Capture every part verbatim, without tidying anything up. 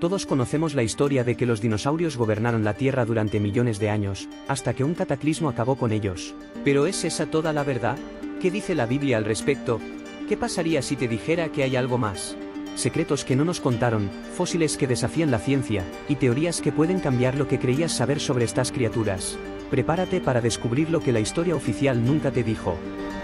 Todos conocemos la historia de que los dinosaurios gobernaron la Tierra durante millones de años, hasta que un cataclismo acabó con ellos. ¿Pero es esa toda la verdad? ¿Qué dice la Biblia al respecto? ¿Qué pasaría si te dijera que hay algo más? Secretos que no nos contaron, fósiles que desafían la ciencia, y teorías que pueden cambiar lo que creías saber sobre estas criaturas. Prepárate para descubrir lo que la historia oficial nunca te dijo.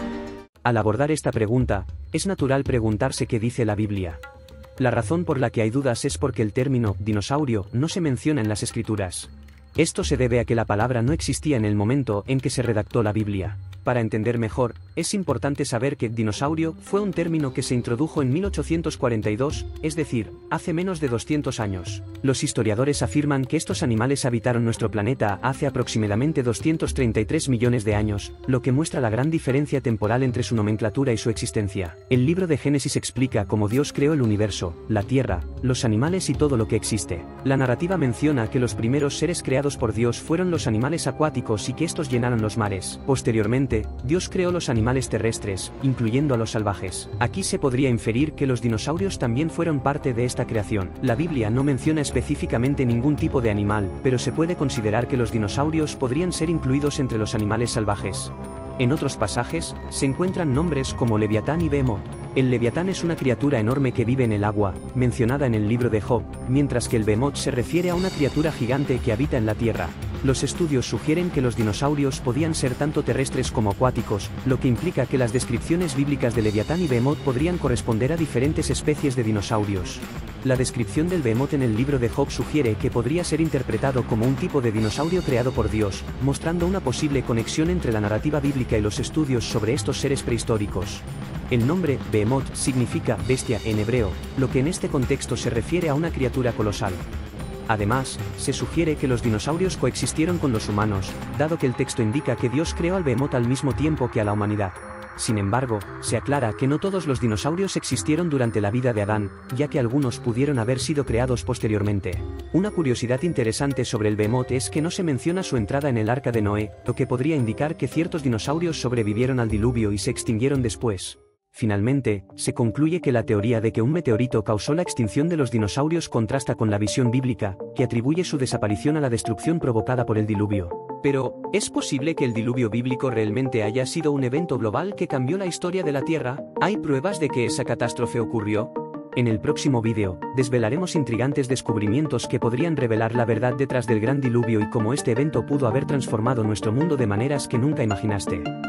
Al abordar esta pregunta, es natural preguntarse qué dice la Biblia. La razón por la que hay dudas es porque el término dinosaurio no se menciona en las escrituras. Esto se debe a que la palabra no existía en el momento en que se redactó la Biblia. Para entender mejor, es importante saber que dinosaurio fue un término que se introdujo en mil ochocientos cuarenta y dos, es decir, hace menos de doscientos años. Los historiadores afirman que estos animales habitaron nuestro planeta hace aproximadamente doscientos treinta y tres millones de años, lo que muestra la gran diferencia temporal entre su nomenclatura y su existencia. El libro de Génesis explica cómo Dios creó el universo, la tierra, los animales y todo lo que existe. La narrativa menciona que los primeros seres creados por Dios fueron los animales acuáticos y que estos llenaron los mares. Posteriormente, Dios creó los animales terrestres, incluyendo a los salvajes. Aquí se podría inferir que los dinosaurios también fueron parte de esta creación. La Biblia no menciona específicamente ningún tipo de animal, pero se puede considerar que los dinosaurios podrían ser incluidos entre los animales salvajes. En otros pasajes, se encuentran nombres como Leviatán y Behemoth. El Leviatán es una criatura enorme que vive en el agua, mencionada en el libro de Job, mientras que el Behemoth se refiere a una criatura gigante que habita en la tierra. Los estudios sugieren que los dinosaurios podían ser tanto terrestres como acuáticos, lo que implica que las descripciones bíblicas de Leviatán y Behemoth podrían corresponder a diferentes especies de dinosaurios. La descripción del Behemoth en el libro de Job sugiere que podría ser interpretado como un tipo de dinosaurio creado por Dios, mostrando una posible conexión entre la narrativa bíblica y los estudios sobre estos seres prehistóricos. El nombre Behemoth significa bestia en hebreo, lo que en este contexto se refiere a una criatura colosal. Además, se sugiere que los dinosaurios coexistieron con los humanos, dado que el texto indica que Dios creó al Behemoth al mismo tiempo que a la humanidad. Sin embargo, se aclara que no todos los dinosaurios existieron durante la vida de Adán, ya que algunos pudieron haber sido creados posteriormente. Una curiosidad interesante sobre el Behemoth es que no se menciona su entrada en el arca de Noé, lo que podría indicar que ciertos dinosaurios sobrevivieron al diluvio y se extinguieron después. Finalmente, se concluye que la teoría de que un meteorito causó la extinción de los dinosaurios contrasta con la visión bíblica, que atribuye su desaparición a la destrucción provocada por el diluvio. Pero, ¿es posible que el diluvio bíblico realmente haya sido un evento global que cambió la historia de la Tierra? ¿Hay pruebas de que esa catástrofe ocurrió? En el próximo vídeo, desvelaremos intrigantes descubrimientos que podrían revelar la verdad detrás del gran diluvio y cómo este evento pudo haber transformado nuestro mundo de maneras que nunca imaginaste.